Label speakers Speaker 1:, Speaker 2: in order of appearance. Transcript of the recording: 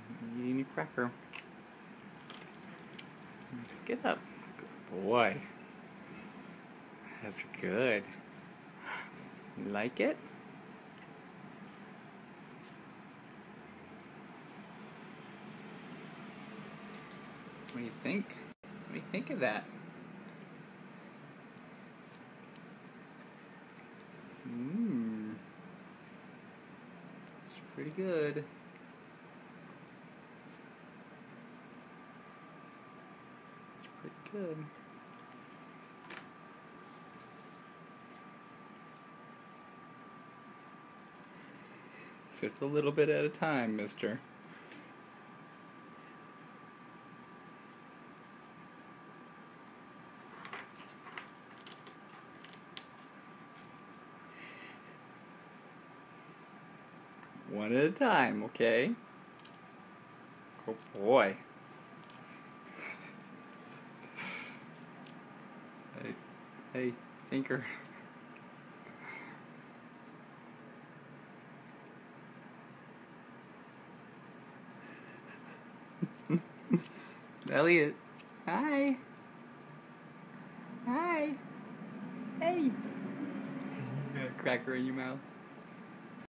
Speaker 1: You need a cracker. Get up. Good boy. That's good. You like it? What do you think? What do you think of that? It's pretty good. It's pretty good. Just a little bit at a time, mister. One at a time, okay? Oh boy. Hey, stinker. Elliot. Hi. Hi. Hey. You got a cracker in your mouth.